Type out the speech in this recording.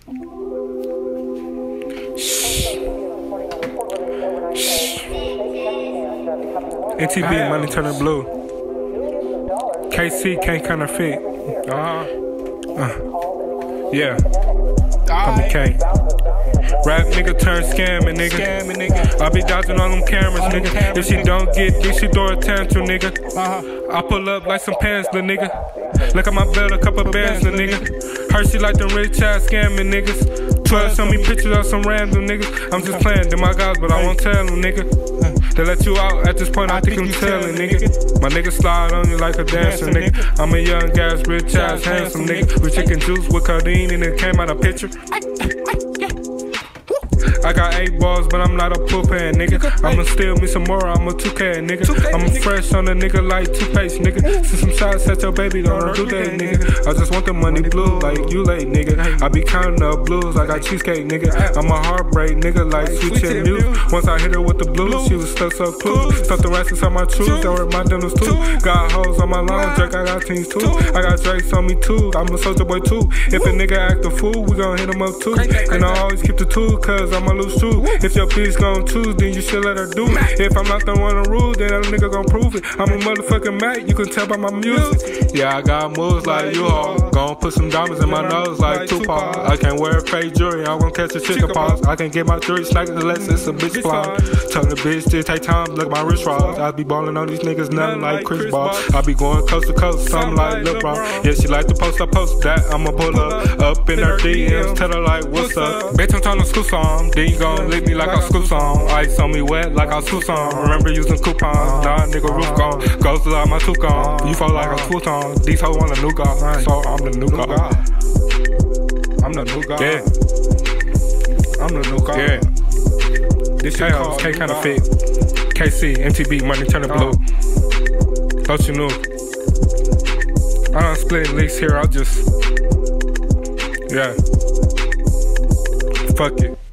NTB, money turning blue. KC can't counterfeit. Yeah. Call me K. Rap nigga turn scamming, nigga. I be dodging all them cameras, nigga. If she don't get this, she throw a tantrum, nigga. I pull up like some pants, little nigga. Look at my belt, a couple bands, little nigga. Heard she like them rich ass scamming niggas. 12 show me pictures of some random niggas. I'm just playing, they're my guys, but I won't tell them, nigga. They let you out at this point, I think I'm telling, nigga. My nigga slide on you like a dancer, nigga. I'm a young ass, rich ass, handsome, nigga. With chicken juice with codeine and it came out a picture. I got 8 balls, but I'm not a poop hand, nigga. I'ma steal me some more, I'm a 2K, nigga. I'm fresh on a nigga like toothpaste, nigga. Send some shots at your baby, don't do that, nigga. I just want the money blue like you late, nigga. I be counting up blues, I got cheesecake, nigga. I'm a heartbreak, nigga, like sweet chin news. Once I hit her with the blues, she was stuck so cool. Stuck the rest inside my shoes, that were my dinners too. Got hoes on my lawn, Drake, I got teens too. I got Drakes on me too, I'm a soldier boy too. If a nigga act a fool, we gon' hit him up too. And I always keep the tool, cause I'm a loose shoe. If your bitch gon' choose, then you should let her do it. If I'm not the one to rule, then that nigga gon' prove it. I'm a motherfucking Mac, you can tell by my music. Yeah, I got moves like you all. Gon' put some diamonds in my nose like Tupac. I can't wear fake jewelry, I'm gon' catch a chicken pox. I can get my jewelry snagged unless it's a bitch fly. Tell the bitch to take time, look at my wrist rods. I be ballin' on these niggas, nothing like Chris Ball. I be going coast to coast, something like LeBron. Yeah, she like to post, I post that, I'ma pull up in her DMs, tell her like, what's up? Bitch, I'm tryna scoop some, then you gon' lick me like I scoop some. Ice on me wet like I scoop some. Remember using coupons, nah nigga roof gone. Goes to like my tooth gone. You fall like a futon. These hoes want a new guy, so I'm the new guy. I'm the new guy. Yeah. I'm the new guy. Yeah. This shit called K kinda fit. KC, MTB, money turning blue. Thought you knew. I don't split leaks here, I'll just, yeah. Fuck it.